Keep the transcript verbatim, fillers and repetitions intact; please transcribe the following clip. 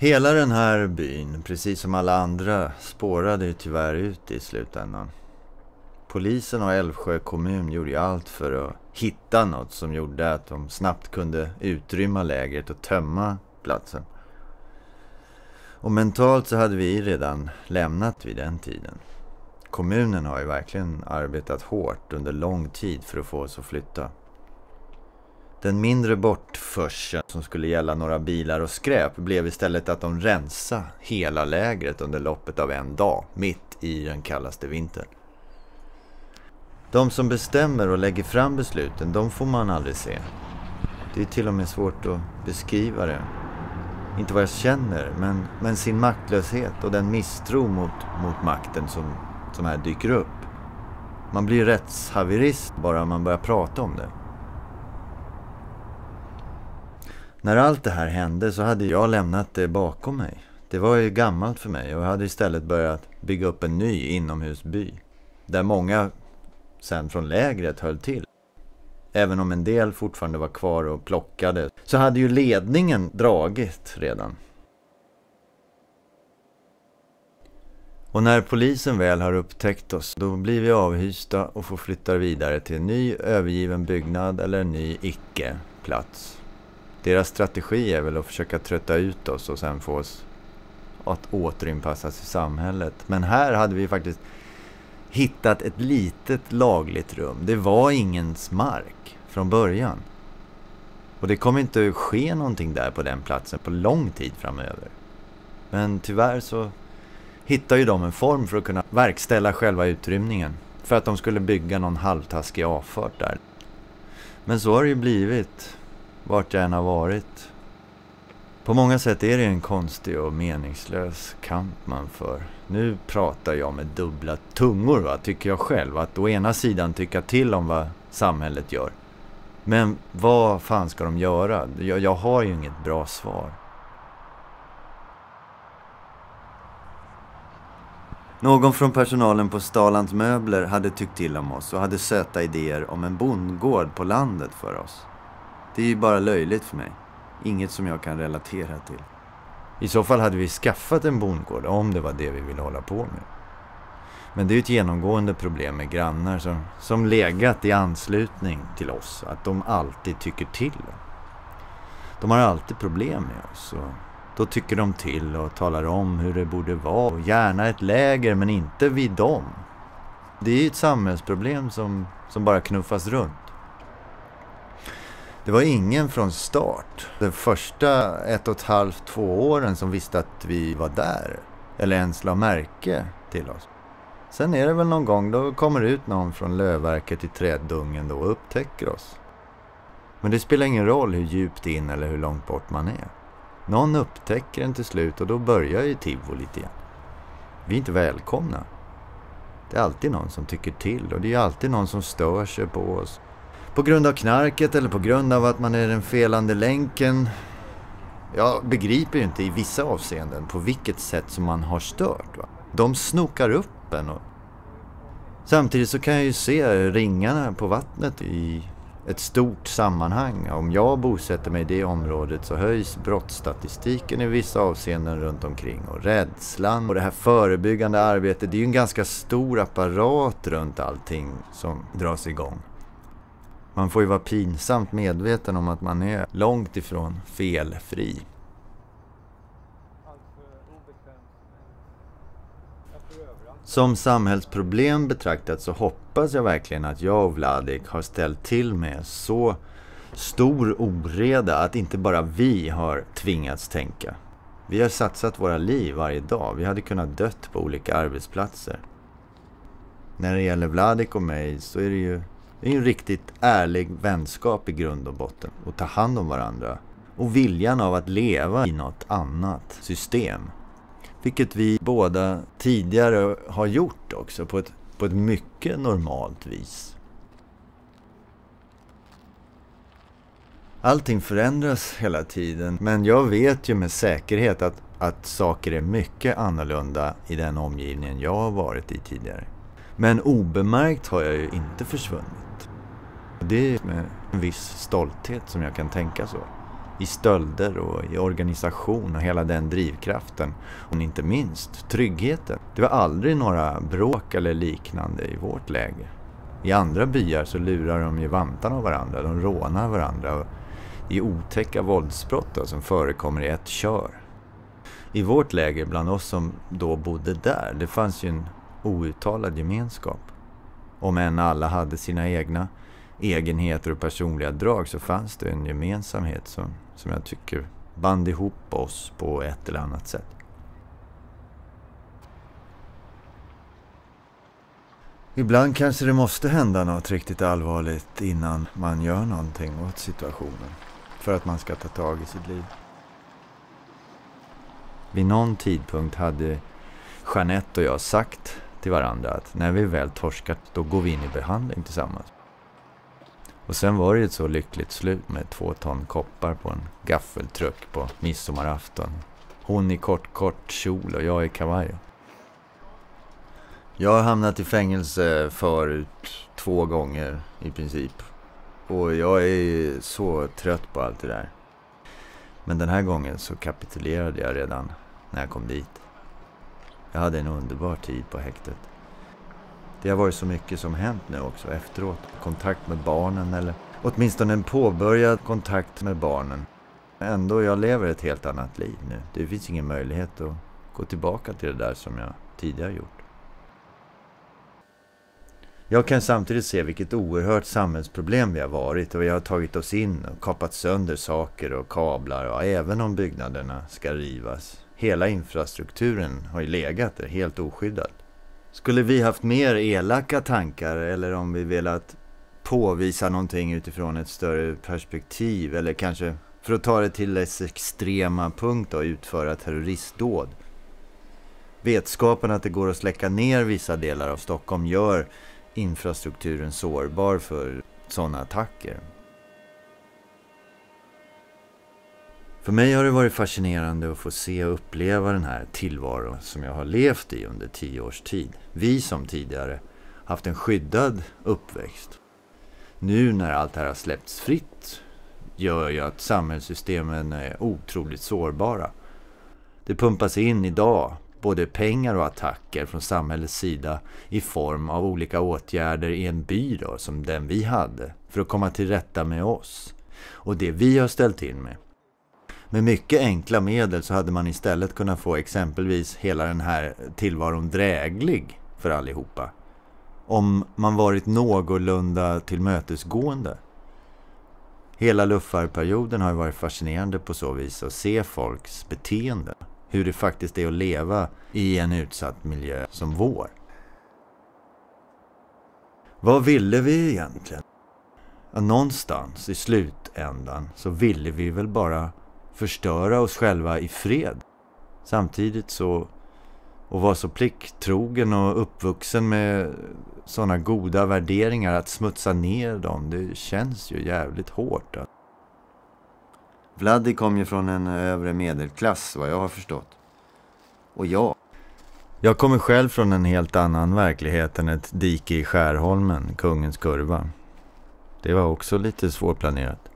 Hela den här byn, precis som alla andra, spårade ju tyvärr ut i slutändan. Polisen och Älvsjö kommun gjorde ju allt för att hitta något som gjorde att de snabbt kunde utrymma lägret och tömma platsen. Och mentalt så hade vi redan lämnat vid den tiden. Kommunen har ju verkligen arbetat hårt under lång tid för att få oss att flytta. Den mindre bortförseln som skulle gälla några bilar och skräp blev istället att de rensa hela lägret under loppet av en dag, mitt i den kallaste vintern. De som bestämmer och lägger fram besluten, de får man aldrig se. Det är till och med svårt att beskriva det. Inte vad jag känner, men, men sin maktlöshet och den misstro mot, mot makten som, som här dyker upp. Man blir rättshaverist bara man börjar prata om det. När allt det här hände så hade jag lämnat det bakom mig. Det var ju gammalt för mig och jag hade istället börjat bygga upp en ny inomhusby. Där många sen från lägret höll till. Även om en del fortfarande var kvar och plockade, så hade ju ledningen dragit redan. Och när polisen väl har upptäckt oss, då blir vi avhysta och får flytta vidare till en ny övergiven byggnad eller en ny icke-plats. Deras strategi är väl att försöka trötta ut oss och sen få oss att återinpassas i samhället. Men här hade vi faktiskt hittat ett litet lagligt rum. Det var ingens mark från början. Och det kommer inte att ske någonting där på den platsen på lång tid framöver. Men tyvärr så hittar ju de en form för att kunna verkställa själva utrymningen. För att de skulle bygga någon halvtaskig avfart där. Men så har det ju blivit vart jag än har varit. På många sätt är det en konstig och meningslös kamp man för. Nu pratar jag med dubbla tungor, va, tycker jag själv. Att å ena sidan tycka till om vad samhället gör. Men vad fan ska de göra? Jag, jag har ju inget bra svar. Någon från personalen på Stalands möbler hade tyckt till om oss och hade söta idéer om en bondgård på landet för oss. Det är ju bara löjligt för mig. Inget som jag kan relatera till. I så fall hade vi skaffat en bondgård om det var det vi ville hålla på med. Men det är ju ett genomgående problem med grannar som, som legat i anslutning till oss. Att de alltid tycker till. De har alltid problem med oss. Och då tycker de till och talar om hur det borde vara. Och gärna ett läger, men inte vid dem. Det är ju ett samhällsproblem som, som bara knuffas runt. Det var ingen från start. De första ett och ett halvt, två åren som visste att vi var där. Eller ens la märke till oss. Sen är det väl någon gång då kommer ut någon från lövverket i träddungen då och upptäcker oss. Men det spelar ingen roll hur djupt in eller hur långt bort man är. Någon upptäcker den till slut och då börjar ju tivolit igen. Vi är inte välkomna. Det är alltid någon som tycker till och det är alltid någon som stör sig på oss. På grund av knarket eller på grund av att man är den felande länken. Jag begriper ju inte i vissa avseenden på vilket sätt som man har stört. Va? De snokar upp en. Och samtidigt så kan jag ju se ringarna på vattnet i ett stort sammanhang. Om jag bosätter mig i det området så höjs brottsstatistiken i vissa avseenden runt omkring. Och rädslan och det här förebyggande arbetet, det är ju en ganska stor apparat runt allting som dras igång. Man får ju vara pinsamt medveten om att man är långt ifrån felfri. Som samhällsproblem betraktat så hoppas jag verkligen att jag och Vladik har ställt till med så stor oreda att inte bara vi har tvingats tänka. Vi har satsat våra liv varje dag. Vi hade kunnat dött på olika arbetsplatser. När det gäller Vladik och mig så är det ju Det är en riktigt ärlig vänskap i grund och botten. Och ta hand om varandra. Och viljan av att leva i något annat system. Vilket vi båda tidigare har gjort också. På ett, på ett mycket normalt vis. Allting förändras hela tiden. Men jag vet ju med säkerhet att, att saker är mycket annorlunda i den omgivningen jag har varit i tidigare. Men obemärkt har jag ju inte försvunnit. Det är med en viss stolthet som jag kan tänka så. i stölder och i organisation och hela den drivkraften. Och inte minst tryggheten. Det var aldrig några bråk eller liknande i vårt läge. I andra byar så lurar de ju vantarna av varandra, de rånar varandra och det är otäcka våldsbrott då, som förekommer i ett kör. I vårt läge bland oss som då bodde där, det fanns ju en outtalad gemenskap. Om än alla hade sina egna egenheter och personliga drag så fanns det en gemensamhet som, som jag tycker band ihop oss på ett eller annat sätt. Ibland kanske det måste hända något riktigt allvarligt innan man gör någonting åt situationen för att man ska ta tag i sitt liv. Vid någon tidpunkt hade Jeanette och jag sagt till varandra att när vi väl torskat då går vi in i behandling tillsammans. Och sen var det ett så lyckligt slut med två ton koppar på en gaffeltruck på midsommarafton. Hon i kort kort kjol och jag i kavaj. Jag har hamnat i fängelse förut två gånger i princip. Och jag är så trött på allt det där. Men den här gången så kapitulerade jag redan när jag kom dit. Jag hade en underbar tid på häktet. Det har varit så mycket som hänt nu också efteråt. Kontakt med barnen eller åtminstone en påbörjad kontakt med barnen. Ändå jag lever ett helt annat liv nu. Det finns ingen möjlighet att gå tillbaka till det där som jag tidigare gjort. Jag kan samtidigt se vilket oerhört samhällsproblem vi har varit och vi har tagit oss in och kapat sönder saker och kablar och även om byggnaderna ska rivas. Hela infrastrukturen har ju legat där helt oskyddad. Skulle vi haft mer elaka tankar eller om vi velat påvisa någonting utifrån ett större perspektiv eller kanske för att ta det till dess extrema punkt och utföra terroristdåd. Vetskapen att det går att släcka ner vissa delar av Stockholm gör infrastrukturen sårbar för sådana attacker. För mig har det varit fascinerande att få se och uppleva den här tillvaron som jag har levt i under tio års tid. Vi som tidigare haft en skyddad uppväxt. Nu när allt det här har släppts fritt gör ju att samhällssystemen är otroligt sårbara. Det pumpas in idag både pengar och attacker från samhällets sida i form av olika åtgärder i en by då, som den vi hade för att komma till rätta med oss och det vi har ställt in med. Med mycket enkla medel så hade man istället kunnat få exempelvis hela den här tillvaron dräglig för allihopa. Om man varit någorlunda tillmötesgående. Hela luffarperioden har varit fascinerande på så vis att se folks beteende. Hur det faktiskt är att leva i en utsatt miljö som vår. Vad ville vi egentligen? Ja, någonstans i slutändan så ville vi väl bara förstöra oss själva i fred. Samtidigt så och vara så plikttrogen och uppvuxen med sådana goda värderingar att smutsa ner dem, det känns ju jävligt hårt. Vladdy kom ju från en övre medelklass vad jag har förstått. Och jag. Jag kommer själv från en helt annan verklighet än ett dike i Skärholmen, Kungens kurva. Det var också lite svårplanerat.